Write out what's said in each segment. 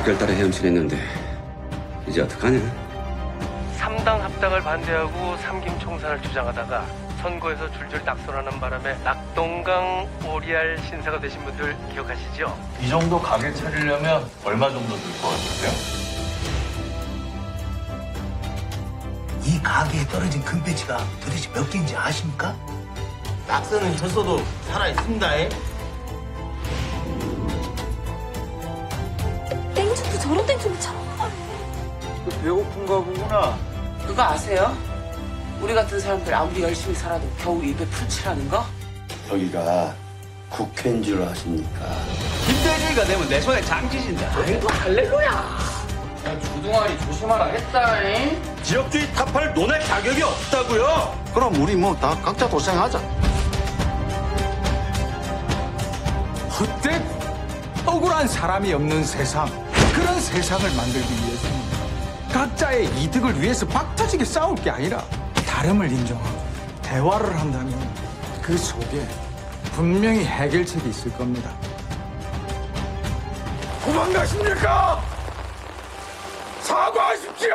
척결 따라 헤엄치랬는데 이제 어떡하냐? 3당 합당을 반대하고 삼김 총선을 주장하다가 선거에서 줄줄 낙선하는 바람에 낙동강 오리알 신사가 되신 분들 기억하시죠? 이 정도 가게 차리려면 얼마 정도 들 것 같으세요? 이 가게에 떨어진 금배지가 도대체 몇 개인지 아십니까? 낙서는 졌어도 살아있습니다. 땡초도 저런 땡초를 처음 봐요. 배고픈가 보구나. 그거 아세요? 우리 같은 사람들 아무리 열심히 살아도 겨우 입에 풀칠하는 거? 여기가 국회인 줄 아십니까? 김대중이가 되면 내 손에 장지진다. 아이고 할렐루야. 야, 주둥아리 조심하라 했다잉. 지역주의 타파를 논할 자격이 없다고요. 그럼 우리 뭐 다 각자 도생하자. 헛되고 억울한 사람이 없는 세상, 그런 세상을 만들기 위해서는 각자의 이득을 위해서 박터지게 싸울 게 아니라 다름을 인정하고 대화를 한다면 그 속에 분명히 해결책이 있을 겁니다. 도망가십니까? 사과하십시오!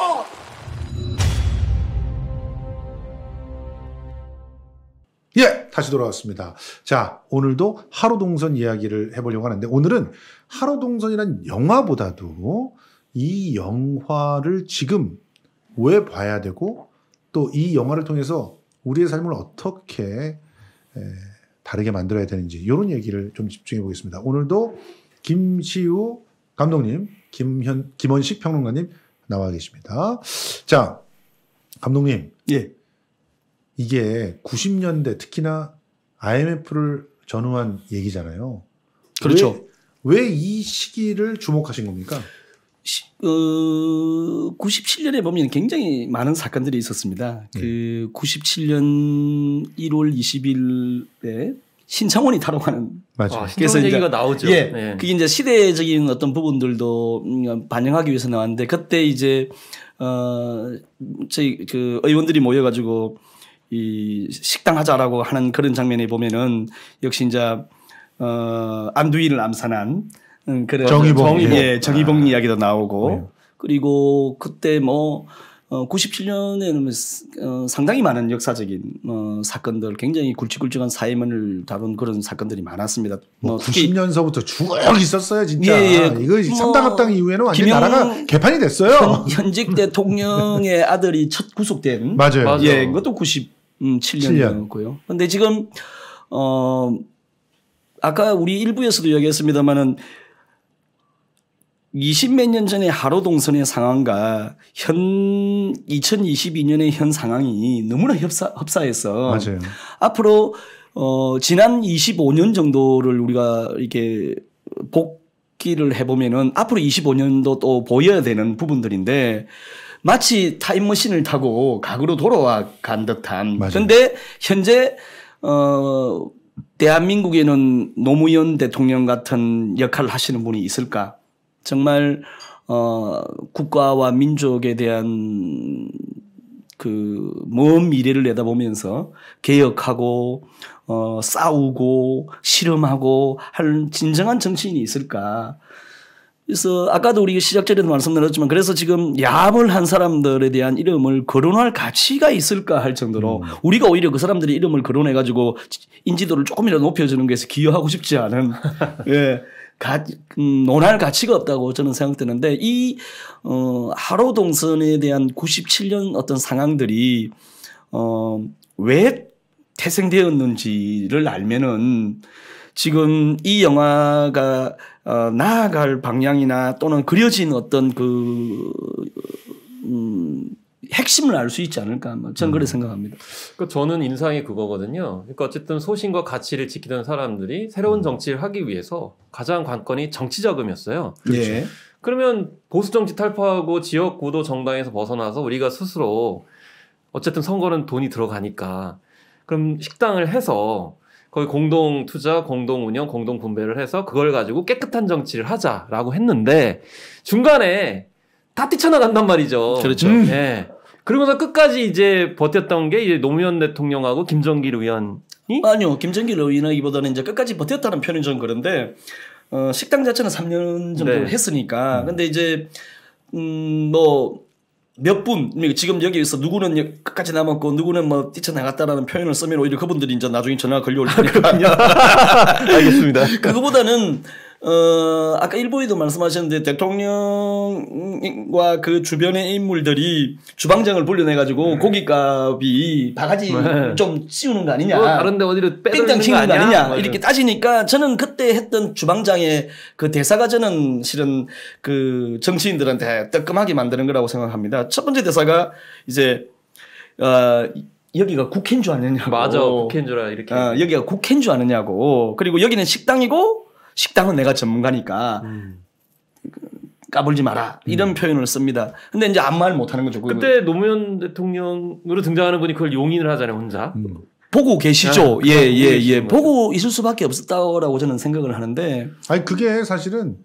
예, 다시 돌아왔습니다. 자, 오늘도 하루동선 이야기를 해보려고 하는데, 오늘은 하루동선이란 영화보다도 이 영화를 지금 왜 봐야 되고, 또 이 영화를 통해서 우리의 삶을 어떻게 다르게 만들어야 되는지, 이런 얘기를 좀 집중해 보겠습니다. 오늘도 김시우 감독님, 김원식 평론가님 나와 계십니다. 자, 감독님. 예. 이게 90년대 특히나 IMF를 전후한 얘기잖아요. 그렇죠. 왜 이 시기를 주목하신 겁니까? 97년에 보면 굉장히 많은 사건들이 있었습니다. 그 97년 1월 20일에 신창원이 탈옥하는. 맞아요. 그래서 이제 얘기가 나오죠. 예. 네. 그게 이제 시대적인 어떤 부분들도 반영하기 위해서 나왔는데, 그때 이제 저희 그 의원들이 모여가지고 이 식당 하자라고 하는 그런 장면에 보면은 역시 이제 안두인을 암살한 그런 정의봉 이야기도 나오고, 그리고 그때 뭐 97년에는 상당히 많은 역사적인 사건들, 굉장히 굵직굵직한 사회면을 다룬 그런 사건들이 많았습니다. 뭐 90년서부터 쭉 있었어요, 진짜. 예. 이거 3당 합당 이후에는 완전히 나라가 개판이 됐어요. 현직 대통령의 아들이 첫 구속된. 맞아요. 예, 그것도 97년이었고요. 근데 지금 아까 우리 일부에서도 이야기했습니다마는 20몇 년 전에 하루동선의 상황과 현 2022년의 현 상황이 너무나 흡사해서 맞아요. 앞으로 지난 25년 정도를 우리가 이렇게 복기를 해보면은 앞으로 25년도 또 보여야 되는 부분들인데, 마치 타임머신을 타고 과거로 돌아와 간 듯한. 그런데 현재 대한민국에는 노무현 대통령 같은 역할을 하시는 분이 있을까? 정말 국가와 민족에 대한 그 먼 미래를 내다보면서 개혁하고 싸우고 실험하고 할 진정한 정치인이 있을까? 그래서 아까도 우리 시작 전에도 말씀드렸지만, 그래서 지금 야합을 한 사람들에 대한 이름을 거론할 가치가 있을까 할 정도로 우리가 오히려 그 사람들의 이름을 거론해가지고 인지도를 조금이라도 높여주는 것에 기여하고 싶지 않은 예. 논할 가치가 없다고 저는 생각되는데, 이 하루동선에 대한 97년 어떤 상황들이 왜 태생되었는지를 알면은 지금 이 영화가 나아갈 방향이나 또는 그려진 어떤 핵심을 알 수 있지 않을까, 저는 그렇게 생각합니다. 그러니까 저는 인상이 그거거든요. 그러니까 어쨌든 소신과 가치를 지키던 사람들이 새로운 정치를 하기 위해서 가장 관건이 정치 자금이었어요. 예. 그러면 보수 정치 탈파하고 지역 구도 정당에서 벗어나서 우리가 스스로 어쨌든 선거는 돈이 들어가니까 그럼 식당을 해서 거기 공동 투자, 공동 운영, 공동 분배를 해서 그걸 가지고 깨끗한 정치를 하자라고 했는데 중간에 다 뛰쳐나간단 말이죠. 그렇죠. 예. 그러면서 끝까지 이제 버텼던 게 이제 노무현 대통령하고 김정길 의원이? 아니요. 김정길 의원이기보다는 이제 끝까지 버텼다는 표현이 좀 그런데 식당 자체는 3년 정도 네. 했으니까. 근데 이제 뭐 몇 분, 지금 여기서 누구는 끝까지 남았고 누구는 뭐 뛰쳐나갔다라는 표현을 쓰면 오히려 그분들이 이제 나중에 전화가 걸려올 테니까. 알겠습니다. 그거보다는 아까 일부에도 말씀하셨는데 대통령과 그 주변의 인물들이 주방장을 불려내가지고 고깃값이 바가지 좀 씌우는 거 아니냐. 다른데 어디로 뺑뺑 빼돌리는 씌우는 거 아니냐. 맞아요. 이렇게 따지니까 저는 그때 했던 주방장의 그 대사가 저는 실은 그 정치인들한테 뜨끔하게 만드는 거라고 생각합니다. 첫 번째 대사가 이제 여기가 국회인 줄 아느냐고. 맞아. 국회인 줄 알아 이렇게. 여기가 국회인 줄 아느냐고. 그리고 여기는 식당이고 식당은 내가 전문가니까 까불지 마라. 이런 표현을 씁니다. 근데 이제 아무 말 못하는 거죠. 그때 노무현 대통령으로 등장하는 분이 그걸 용인을 하잖아요, 혼자. 보고 계시죠. 네, 보고 있을 수밖에 없었다고 저는 생각을 하는데. 아니 그게 사실은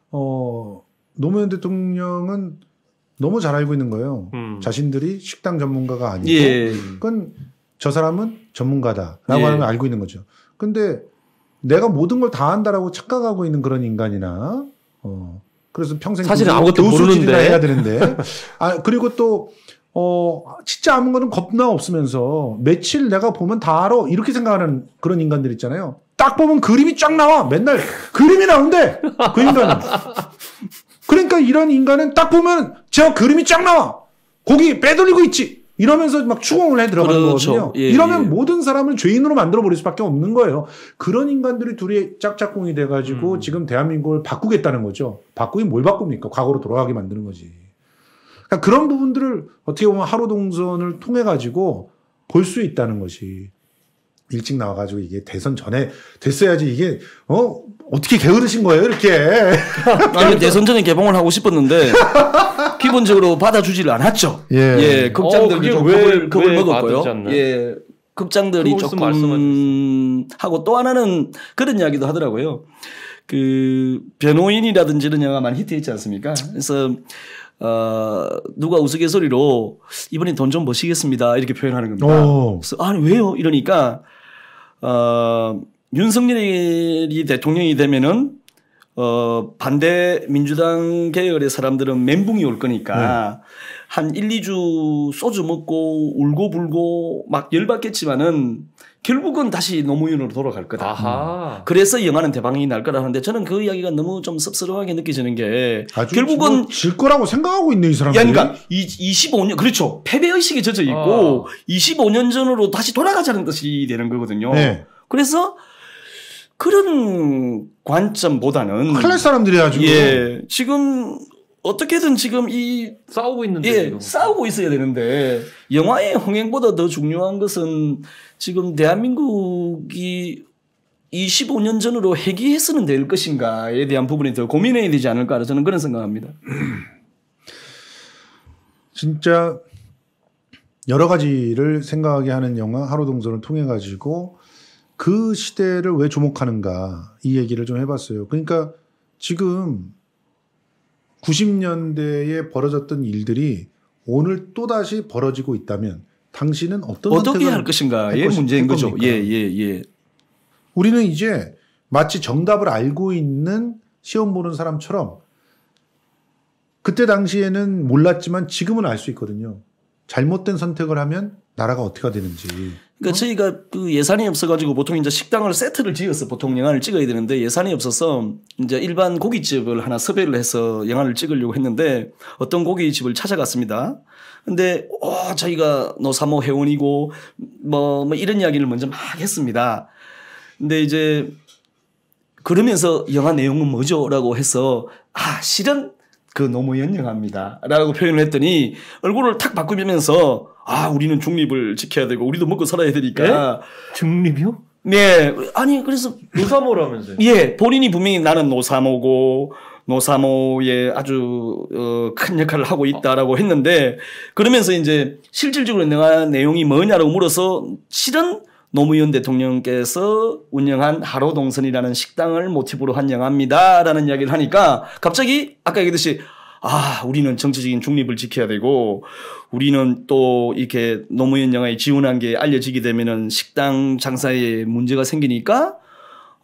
노무현 대통령은 너무 잘 알고 있는 거예요. 자신들이 식당 전문가가 아니고, 그건 저 사람은 전문가다라고 하는 걸 알고 있는 거죠. 근데 내가 모든 걸 다 한다라고 착각하고 있는 그런 인간이나, 그래서 평생 사실은 아무것도 교수질이나 모르는데 해야 되는데, 그리고 또 진짜 아무거는 겁나 없으면서 며칠 내가 보면 다 알아 이렇게 생각하는 그런 인간들 있잖아요. 딱 보면 그림이 쫙 나와. 맨날 그림이 나오는데 그 인간은. 그러니까 이런 인간은 딱 보면 제가 그림이 쫙 나와. 거기 빼돌리고 있지. 이러면서 막 추궁을 해 들어가는 거거든요. 이러면 모든 사람을 죄인으로 만들어 버릴 수밖에 없는 거예요. 그런 인간들이 둘이 짝짝꿍이 돼가지고 지금 대한민국을 바꾸겠다는 거죠. 바꾸긴 뭘 바꿉니까? 과거로 돌아가게 만드는 거지. 그러니까 그런 부분들을 어떻게 보면 하루 동선을 통해 가지고 볼 수 있다는 것이 일찍 나와가지고 이게 대선 전에 됐어야지 이게 어떻게 게으르신 거예요 이렇게. 아니 대선 전에 개봉을 하고 싶었는데 기본적으로 받아주지를 않았죠. 극장들이 좀 겁을 먹었고요. 극장들이 조금 하고 또 하나는 그런 이야기도 하더라고요. 그 변호인이라든지 이런 영화 많이 히트했지 않습니까? 그래서 누가 우스갯소리로 이번에 돈 좀 버시겠습니다 이렇게 표현하는 겁니다. 그래서 아니 왜요? 이러니까 윤석열이 대통령이 되면은 반대 민주당 계열의 사람들은 멘붕이 올 거니까 한 1, 2주 소주 먹고 울고 불고 막 열받겠지만은 결국은 다시 노무현으로 돌아갈 거다. 그래서 영화는 대박이 날 거라 하는데 저는 그 이야기가 너무 좀 씁쓸하게 느껴지는 게 결국은 질 거라고 생각하고 있네 이 사람들이. 그러니까 25년 그렇죠. 패배의식에 젖어 있고 25년 전으로 다시 돌아가자는 뜻이 되는 거거든요. 그래서 그런 관점보다는 클래스 사람들이 아주 지금 어떻게든 지금 싸우고 있는데 싸우고 있어야 되는데 영화의 흥행보다 더 중요한 것은 지금 대한민국이 25년 전으로 회귀해서는 될 것인가에 대한 부분이 더 고민해야 되지 않을까 저는 그런 생각합니다. 진짜 여러 가지를 생각하게 하는 영화 하루 동선을 통해 가지고 그 시대를 왜 주목하는가 이 얘기를 좀 해봤어요. 그러니까 지금 90년대에 벌어졌던 일들이 오늘 또다시 벌어지고 있다면 당신은 어떻게 할 것인가의 문제인 거죠. 우리는 이제 마치 정답을 알고 있는 시험 보는 사람처럼 그때 당시에는 몰랐지만 지금은 알 수 있거든요. 잘못된 선택을 하면 나라가 어떻게 되는지. 그러니까 저희가 그 예산이 없어가지고 보통 이제 식당을 세트를 지어서 보통 영화를 찍어야 되는데 예산이 없어서 이제 일반 고깃집을 하나 섭외를 해서 영화를 찍으려고 했는데 어떤 고깃집을 찾아갔습니다. 근데 저희가 노사모 회원이고 뭐 이런 이야기를 먼저 막 했습니다. 근데 이제 그러면서 영화 내용은 뭐죠?라고 해서 실은 그 노무현 영화입니다. 라고 표현을 했더니 얼굴을 탁 바꾸면서 우리는 중립을 지켜야 되고 우리도 먹고 살아야 되니까. 중립이요? 네. 아니 그래서 노사모라면서요? 본인이 분명히 나는 노사모고 노사모에 아주 큰 역할을 하고 있다라고 했는데 그러면서 이제 실질적으로 영화 내용이 뭐냐라고 물어서 실은 노무현 대통령께서 운영한 하루동선이라는 식당을 모티브로 한 영화입니다라는 이야기를 하니까 갑자기 아까 얘기했듯이 우리는 정치적인 중립을 지켜야 되고 우리는 또 이렇게 노무현 영화에 지원한 게 알려지게 되면은 식당 장사에 문제가 생기니까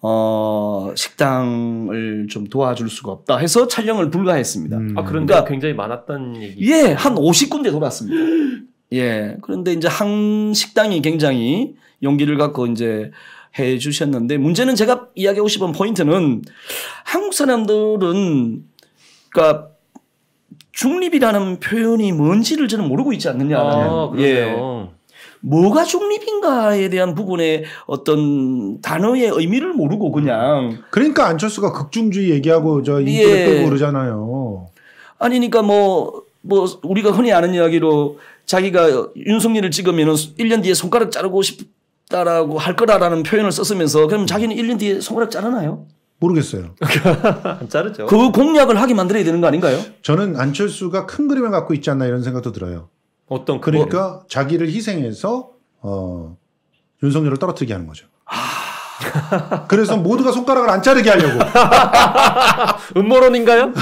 식당을 좀 도와줄 수가 없다 해서 촬영을 불가했습니다. 아, 그런데 굉장히 많았다는 얘기. 예, 한 50군데 돌았습니다. 예. 그런데 이제 한 식당이 굉장히 용기를 갖고 이제 해 주셨는데 문제는 제가 이야기하고 싶은 포인트는 한국 사람들은 그러니까 중립이라는 표현이 뭔지를 저는 모르고 있지 않느냐. 예. 뭐가 중립인가에 대한 부분에 어떤 단어의 의미를 모르고 그냥. 그러니까 안철수가 극중주의 얘기하고 저 인터넷 끌고 그러잖아요. 아니, 그러니까 뭐 우리가 흔히 아는 이야기로 자기가 윤석열을 찍으면 1년 뒤에 손가락 자르고 싶다라고 할 거라라는 표현을 썼으면서 그럼 자기는 1년 뒤에 손가락 자르나요? 모르겠어요. 자르죠. 그 공약을 하게 만들어야 되는 거 아닌가요? 저는 안철수가 큰 그림을 갖고 있지 않나 이런 생각도 들어요. 어떤 그러니까 자기를 희생해서 윤석열을 떨어뜨리게 하는 거죠. 그래서 모두가 손가락을 안 자르게 하려고. 음모론인가요?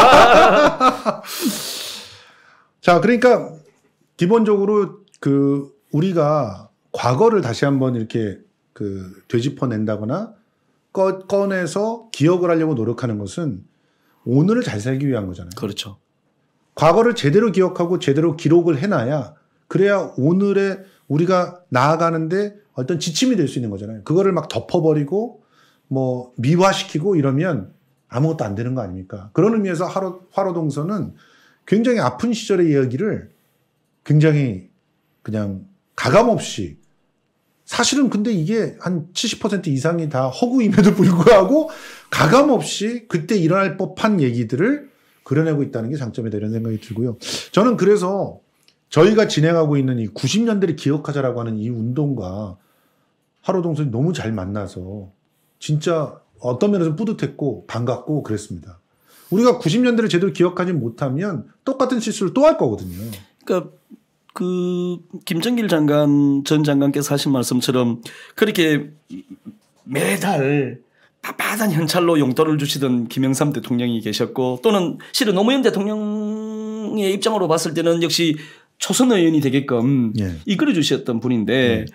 자, 그러니까 기본적으로 우리가 과거를 다시 한번 이렇게 되짚어낸다거나 꺼내서 기억을 하려고 노력하는 것은 오늘을 잘 살기 위한 거잖아요. 그렇죠. 과거를 제대로 기억하고 제대로 기록을 해놔야 그래야 오늘의 우리가 나아가는데 어떤 지침이 될 수 있는 거잖아요. 그거를 막 덮어버리고 뭐 미화시키고 이러면 아무것도 안 되는 거 아닙니까? 그런 의미에서 화로동서는 굉장히 아픈 시절의 이야기를 굉장히 그냥 가감없이 사실은 근데 이게 한 70% 이상이 다 허구임에도 불구하고 가감없이 그때 일어날 법한 얘기들을 그려내고 있다는 게 장점이다 이런 생각이 들고요. 저는 그래서 저희가 진행하고 있는 이 90년대를 기억하자라고 하는 이 운동과 화로동선이 너무 잘 만나서 진짜 어떤 면에서 뿌듯했고 반갑고 그랬습니다. 우리가 90년대를 제대로 기억하지 못하면 똑같은 실수를 또 할 거거든요. 그러니까 김정길 전 장관께서 하신 말씀처럼 그렇게 매달 바빠한 현찰로 용돈을 주시던 김영삼 대통령이 계셨고 또는 실은 노무현 대통령의 입장으로 봤을 때는 역시 초선 의원이 되게끔 이끌어 주셨던 분인데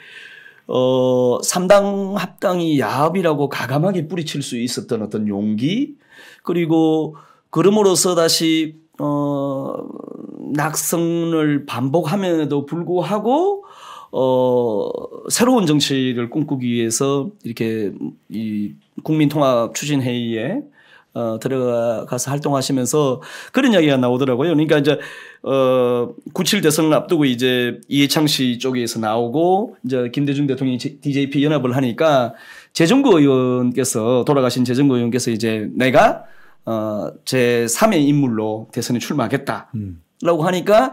3당 합당이 야합이라고 가감하게 뿌리칠 수 있었던 어떤 용기 그리고 그럼으로써 다시 낙선을 반복함에도 불구하고 새로운 정치를 꿈꾸기 위해서 이렇게 이 국민통합추진회의에 들어가서 활동하시면서 그런 이야기가 나오더라고요. 그러니까 이제 9.7 대선을 앞두고 이제 이해창 씨 쪽에서 나오고 이제 김대중 대통령이 DJP 연합을 하니까 재정구 의원께서 돌아가신 재정구 의원께서 이제 내가 제 3의 인물로 대선에 출마하겠다라고 하니까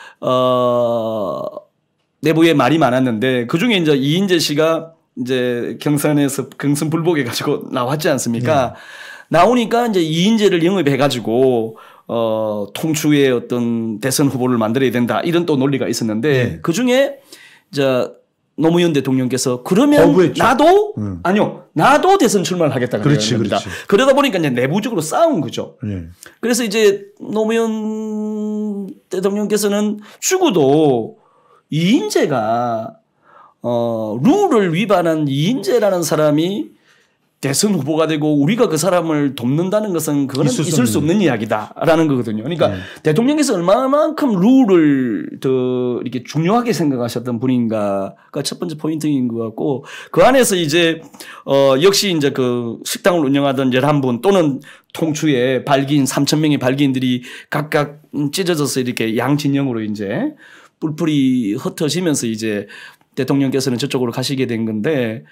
내부에 말이 많았는데 그 중에 이제 이인재 씨가 이제 경선에서 경선 불복해 가지고 나왔지 않습니까? 나오니까 이제 이인재를 영입해 가지고 통추의 어떤 대선 후보를 만들어야 된다 이런 또 논리가 있었는데 그 중에 이제 노무현 대통령께서 그러면 거부했죠. 나도 아니요 나도 대선 출마를 하겠다는 그렇지, 겁니다. 그렇지. 그러다 보니까 이제 내부적으로 싸운 거죠. 네. 그래서 이제 노무현 대통령께서는 죽어도 이인재가 룰을 위반한 이인재라는 사람이 대선 후보가 되고 우리가 그 사람을 돕는다는 것은 그거는 있을 수 없는 이야기다라는 거거든요. 그러니까 대통령께서 얼마만큼 룰을 더 이렇게 중요하게 생각하셨던 분인가가 첫 번째 포인트인 것 같고 그 안에서 이제 역시 이제 그 식당을 운영하던 11분 또는 통추에 발기인 3,000명의 발기인들이 각각 찢어져서 이렇게 양진영으로 이제 뿔뿔이 흩어지면서 이제 대통령께서는 저쪽으로 가시게 된 건데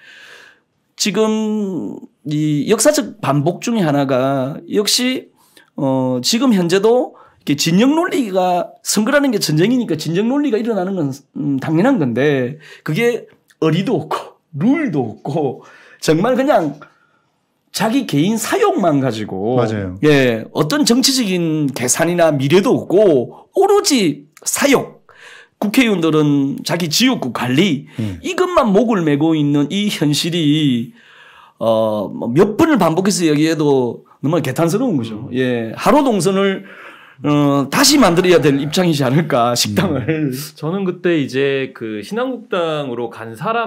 지금 이 역사적 반복 중에 하나가 역시 지금 현재도 이렇게 진영 논리가 선거라는 게 전쟁이니까 진영 논리가 일어나는 건 당연한 건데 그게 의리도 없고 룰도 없고 정말 그냥 자기 개인 사욕만 가지고 맞아요. 예, 어떤 정치적인 계산이나 미래도 없고 오로지 사욕 국회의원들은 자기 지역구 관리 이것만 목을 메고 있는 이 현실이 몇 번을 반복해서 얘기해도 너무 개탄스러운 거죠. 예, 하루 동선을 다시 만들어야 될 입장이지 않을까 식당을. 저는 그때 이제 그 신한국당으로 간 사람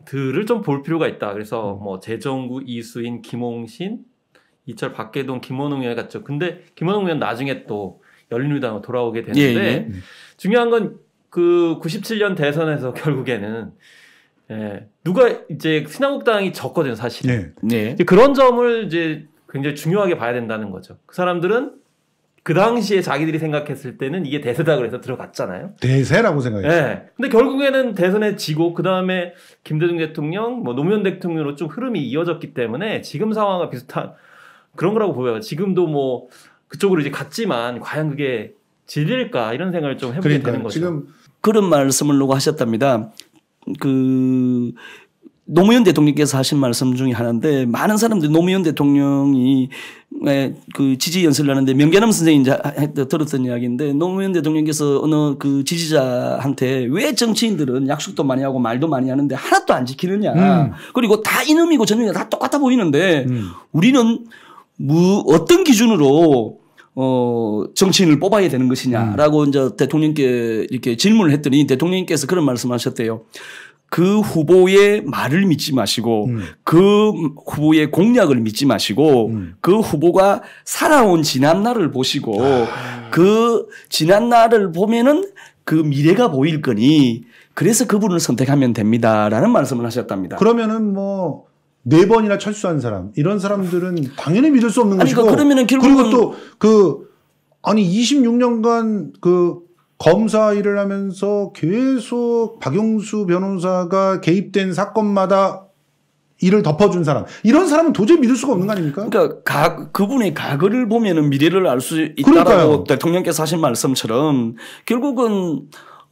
들을 좀 볼 필요가 있다. 그래서 뭐 재정구, 이수인, 김홍신, 이철, 박계동, 김원웅 의원 같죠. 근데 김원웅 의원 나중에 또 열린우리당으로 돌아오게 되는데 중요한 건 그 97년 대선에서 결국에는 누가 이제 신한국당이 졌거든요, 사실. 그런 점을 이제 굉장히 중요하게 봐야 된다는 거죠. 그 사람들은 그 당시에 자기들이 생각했을 때는 이게 대세다 그래서 들어갔잖아요. 대세라고 생각했어요. 네. 근데 결국에는 대선에 지고 그 다음에 김대중 대통령, 뭐 노무현 대통령으로 좀 흐름이 이어졌기 때문에 지금 상황과 비슷한 그런 거라고 보여요. 지금도 뭐 그쪽으로 이제 갔지만 과연 그게 진리일까 이런 생각을 좀 해보게 되는 거죠. 지금 그런 말씀을 누가 하셨답니다. 그 노무현 대통령께서 하신 말씀 중에 하나인데 많은 사람들이 노무현 대통령이 그 지지 연설을 하는데 명계남 선생이 이제 들었던 이야기인데 노무현 대통령께서 어느 그 지지자한테 왜 정치인들은 약속도 많이 하고 말도 많이 하는데 하나도 안 지키느냐. 그리고 다 이놈이고 저놈이고 다 똑같아 보이는데 우리는 뭐 어떤 기준으로 정치인을 뽑아야 되는 것이냐라고 이제 대통령께 이렇게 질문을 했더니 대통령께서 그런 말씀하셨대요. 그 후보의 말을 믿지 마시고 그 후보의 공약을 믿지 마시고 그 후보가 살아온 지난 날을 보시고 그 지난 날을 보면은 그 미래가 보일 거니 그래서 그분을 선택하면 됩니다라는 말씀을 하셨답니다. 그러면은 뭐 4번이나 철수한 사람 이런 사람들은 당연히 믿을 수 없는 것이고 그러면은 그리고 또 그 아니 26년간 그 검사 일을 하면서 계속 박용수 변호사가 개입된 사건마다 일을 덮어준 사람 이런 사람은 도저히 믿을 수가 없는 거 아닙니까? 그러니까 그분의 과거를 보면은 미래를 알 수 있다라고 그러니까요. 대통령께서 하신 말씀처럼 결국은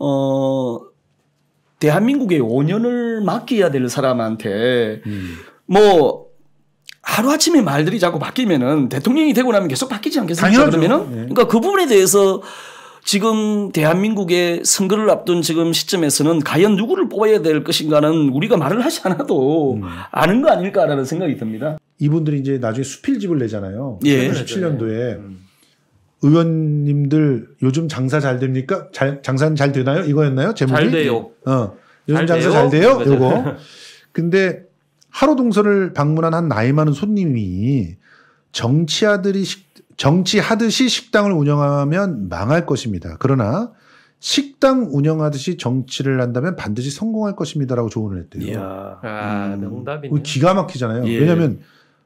대한민국의 5년을 맡겨야 될 사람한테 뭐 하루아침에 말들이 자꾸 바뀌면은 대통령이 되고 나면 계속 바뀌지 않겠습니까? 그러면은 그러니까 그 부분에 대해서 지금 대한민국의 선거를 앞둔 지금 시점에서는 과연 누구를 뽑아야 될 것인가는 우리가 말을 하지 않아도 아는 거 아닐까라는 생각이 듭니다. 이분들이 이제 나중에 수필집을 내잖아요. 예. 97년도에 의원님들 요즘 장사 잘 됩니까? 장사는 잘 되나요? 이거였나요? 제목이? 잘 돼요. 요즘 장사 잘 돼요? 요거. 근데 하루 동선을 방문한 한 나이 많은 손님이 정치하듯이 식당을 운영하면 망할 것입니다. 그러나 식당 운영하듯이 정치를 한다면 반드시 성공할 것입니다라고 조언을 했대요. 명답이네. 기가 막히잖아요. 예. 왜냐하면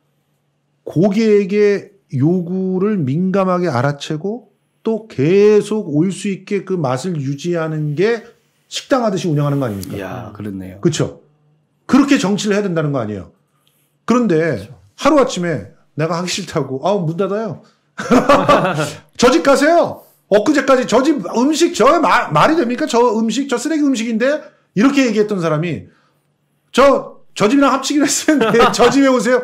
고객의 요구를 민감하게 알아채고 또 계속 올 수 있게 그 맛을 유지하는 게 식당 하듯이 운영하는 거 아닙니까? 이야, 그렇네요. 그렇죠. 그렇게 정치를 해야 된다는 거 아니에요. 그런데 하루아침에 내가 하기 싫다고 문 닫아요. 저 집 가세요. 엊그제까지 저 집 음식 말이 됩니까? 저 음식 저 쓰레기 음식인데 이렇게 얘기했던 사람이 저 집이랑 합치기로 했었는데 저 집에 오세요.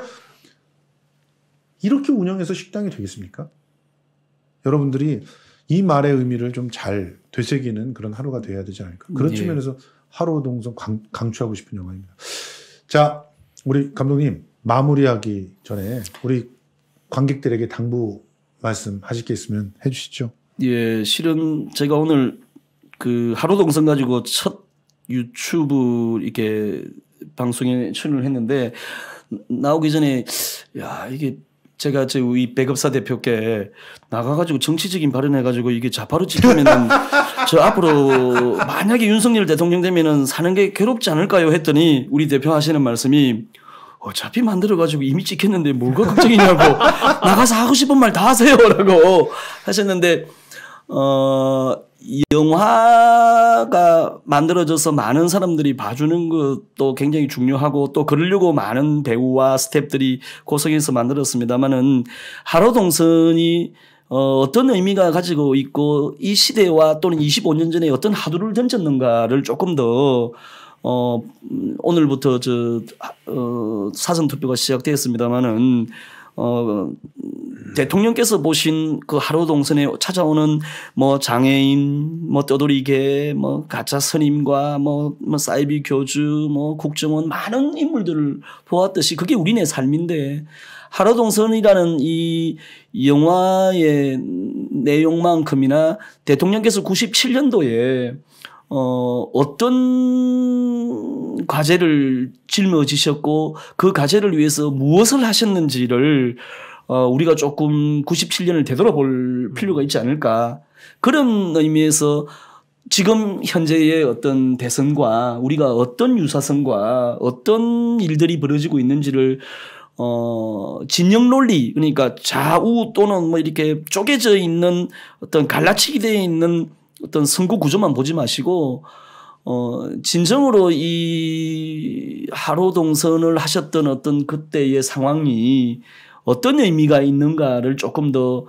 이렇게 운영해서 식당이 되겠습니까? 여러분들이 이 말의 의미를 좀 잘 되새기는 그런 하루가 돼야 되지 않을까. 그런 측면에서 하루 동선 강추하고 싶은 영화입니다. 자, 우리 감독님 마무리하기 전에 우리 관객들에게 당부 말씀하실 게 있으면 해주시죠. 예, 실은 제가 오늘 그 하루 동선 가지고 첫 유튜브 이렇게 방송에 출연을 했는데 나오기 전에 야 이게 제가 이 배급사 대표께 나가가지고 정치적인 발언해가지고 이게 좌파로 찍히면은 저 앞으로 만약에 윤석열 대통령 되면은 사는 게 괴롭지 않을까요? 했더니 우리 대표 하시는 말씀이 어차피 만들어가지고 이미 찍혔는데 뭐가 걱정이냐고 나가서 하고 싶은 말 다 하세요라고 하셨는데 영화가 만들어져서 많은 사람들이 봐주는 것도 굉장히 중요하고 또 그러려고 많은 배우와 스태프들이 고생해서 만들었습니다만은 하루동선이 어떤 의미가 가지고 있고 이 시대와 또는 25년 전에 어떤 하두를 던졌는가를 조금 더 오늘부터 사전투표가 시작되었습니다만은 대통령께서 보신 그 하루 동선에 찾아오는 뭐 장애인, 뭐 떠돌이개, 뭐 가짜 스님과 뭐 사이비 교주, 뭐 국정원 많은 인물들을 보았듯이 그게 우리네 삶인데 하루 동선이라는 이 영화의 내용만큼이나 대통령께서 97년도에 어떤 어떤 과제를 짊어지셨고 그 과제를 위해서 무엇을 하셨는지를 우리가 조금 97년을 되돌아볼 필요가 있지 않을까. 그런 의미에서 지금 현재의 어떤 대선과 우리가 어떤 유사성과 어떤 일들이 벌어지고 있는지를 진영 논리, 그러니까 좌우 또는 뭐 이렇게 쪼개져 있는 어떤 갈라치기 되어 있는 어떤 선거 구조만 보지 마시고 진정으로 이 하로동선을 하셨던 어떤 그때의 상황이 어떤 의미가 있는가를 조금 더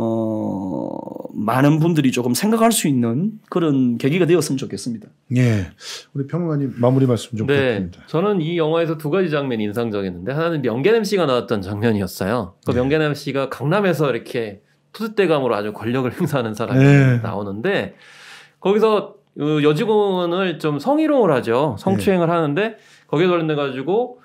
많은 분들이 조금 생각할 수 있는 그런 계기가 되었으면 좋겠습니다. 예, 우리 평론가님 마무리 말씀 좀 네, 부탁드립니다. 저는 이 영화에서 두 가지 장면이 인상적이었는데 하나는 명계남 씨가 나왔던 장면이었어요. 그 명계남 씨가 강남에서 이렇게 투스대감으로 아주 권력을 행사하는 사람이 나오는데 거기서 여직원을 좀 성희롱을 하죠. 성추행을 하는데 거기에 관련돼 가지고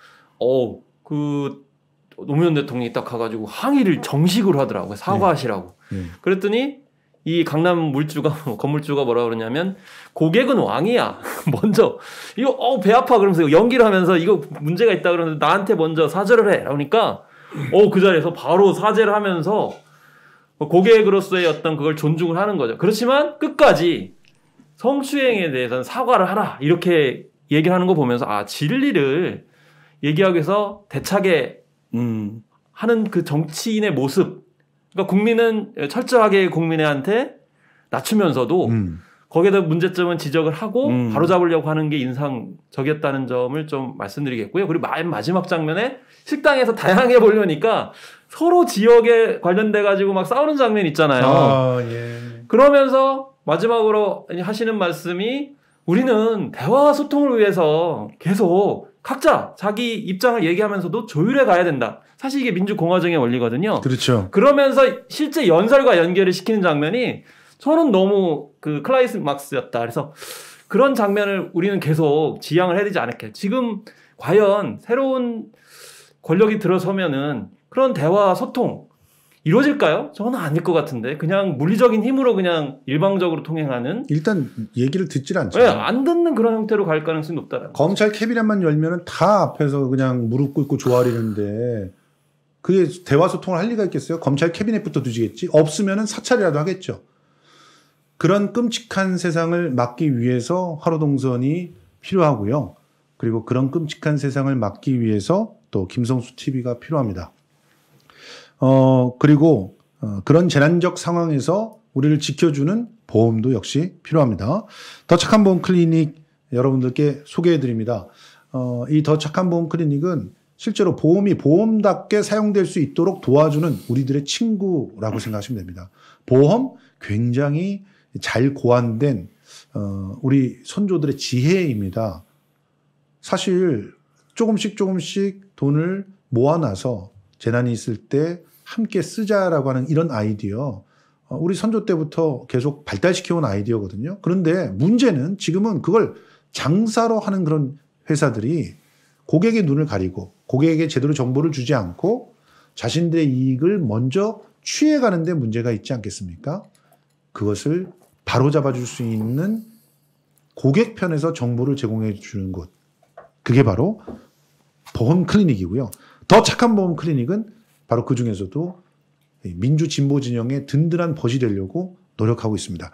그 노무현 대통령이 딱 가가지고 항의를 정식으로 하더라고요. 사과하시라고. 그랬더니 이 강남 물주가 건물주가 뭐라 그러냐면 고객은 왕이야. 먼저 이거 배 아파 그러면서 연기를 하면서 이거 문제가 있다 그러는데 나한테 먼저 사죄를 해. 그러니까 그 자리에서 바로 사죄를 하면서 고객으로서의 어떤 그걸 존중을 하는 거죠. 그렇지만 끝까지 성추행에 대해서는 사과를 하라 이렇게 얘기를 하는 거 보면서 진리를 얘기하기 위해서 대차게 하는 그 정치인의 모습. 그러니까 국민은 철저하게 국민한테 낮추면서도 거기에다 문제점은 지적을 하고 바로잡으려고 하는 게 인상적이었다는 점을 좀 말씀드리겠고요. 그리고 마지막 장면에 식당에서 다양하게 보려니까 서로 지역에 관련돼 가지고 막 싸우는 장면 있잖아요. 그러면서 마지막으로 하시는 말씀이 우리는 대화와 소통을 위해서 계속 각자 자기 입장을 얘기하면서도 조율해 가야 된다. 사실 이게 민주공화정의 원리거든요. 그렇죠. 그러면서 실제 연설과 연결을 시키는 장면이 저는 너무 그 클라이막스였다. 그래서 그런 장면을 우리는 계속 지향을 해야 되지 않을까. 지금 과연 새로운 권력이 들어서면은 그런 대화 소통 이루어질까요? 저는 아닐 것 같은데 그냥 물리적인 힘으로 그냥 일방적으로 통행하는 일단 얘기를 듣질 않죠. 안 듣는 그런 형태로 갈 가능성이 높다라는 검찰 캐비넷만 열면은 다 앞에서 그냥 무릎 꿇고 조아리는데 그게 대화 소통을 할 리가 있겠어요? 검찰 캐비넷부터 뒤지겠지? 없으면은 사찰이라도 하겠죠. 그런 끔찍한 세상을 막기 위해서 하루동선이 필요하고요. 그리고 그런 끔찍한 세상을 막기 위해서 또 김성수 TV가 필요합니다. 그리고 그런 재난적 상황에서 우리를 지켜주는 보험도 역시 필요합니다. 더 착한 보험 클리닉 여러분들께 소개해 드립니다. 이 더 착한 보험 클리닉은 실제로 보험이 보험답게 사용될 수 있도록 도와주는 우리들의 친구라고 생각하시면 됩니다. 보험 굉장히 잘 고안된 우리 선조들의 지혜입니다. 사실 조금씩 돈을 모아놔서 재난이 있을 때 함께 쓰자라고 하는 이런 아이디어 우리 선조 때부터 계속 발달시켜온 아이디어거든요. 그런데 문제는 지금은 그걸 장사로 하는 그런 회사들이 고객의 눈을 가리고 고객에게 제대로 정보를 주지 않고 자신들의 이익을 먼저 취해가는 데 문제가 있지 않겠습니까? 그것을 바로잡아 줄 수 있는 고객 편에서 정보를 제공해 주는 곳. 그게 바로 보험 클리닉이고요. 더 착한 보험 클리닉은 바로 그 중에서도 민주 진보 진영의 든든한 벗이 되려고 노력하고 있습니다.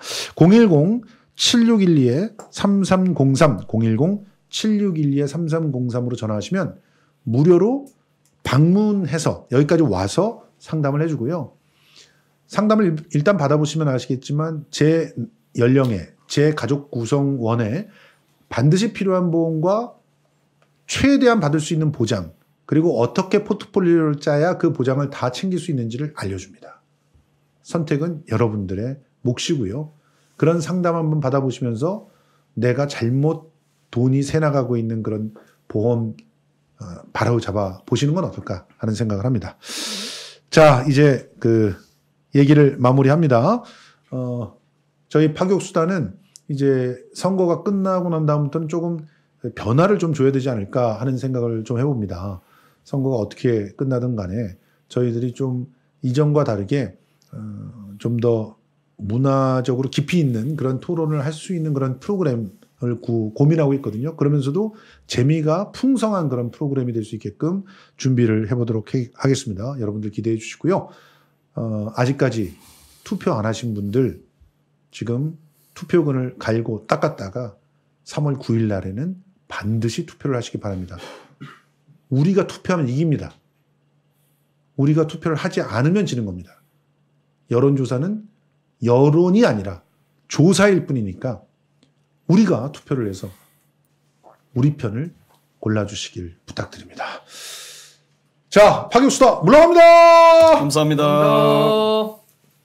010-7612-3303, 010-7612-3303으로 전화하시면 무료로 방문해서 여기까지 와서 상담을 해주고요. 상담을 일단 받아보시면 아시겠지만 제 연령에, 제 가족 구성원에 반드시 필요한 보험과 최대한 받을 수 있는 보장, 그리고 어떻게 포트폴리오를 짜야 그 보장을 다 챙길 수 있는지를 알려줍니다. 선택은 여러분들의 몫이고요. 그런 상담 한번 받아보시면서 내가 잘못 돈이 새나가고 있는 그런 보험 바로잡아 보시는 건 어떨까 하는 생각을 합니다. 자, 이제 그 얘기를 마무리합니다. 저희 파격수단은 이제 선거가 끝나고 난 다음부터는 조금 변화를 좀 줘야 되지 않을까 하는 생각을 좀 해봅니다. 선거가 어떻게 끝나든 간에 저희들이 좀 이전과 다르게 좀 더 문화적으로 깊이 있는 그런 토론을 할 수 있는 그런 프로그램을 고민하고 있거든요. 그러면서도 재미가 풍성한 그런 프로그램이 될 수 있게끔 준비를 해보도록 하겠습니다. 여러분들 기대해 주시고요. 아직까지 투표 안 하신 분들 지금 투표근을 갈고 닦았다가 3월 9일 날에는 반드시 투표를 하시기 바랍니다. 우리가 투표하면 이깁니다. 우리가 투표를 하지 않으면 지는 겁니다. 여론조사는 여론이 아니라 조사일 뿐이니까 우리가 투표를 해서 우리 편을 골라주시길 부탁드립니다. 자, 파격수다 물러갑니다. 감사합니다. 감사합니다.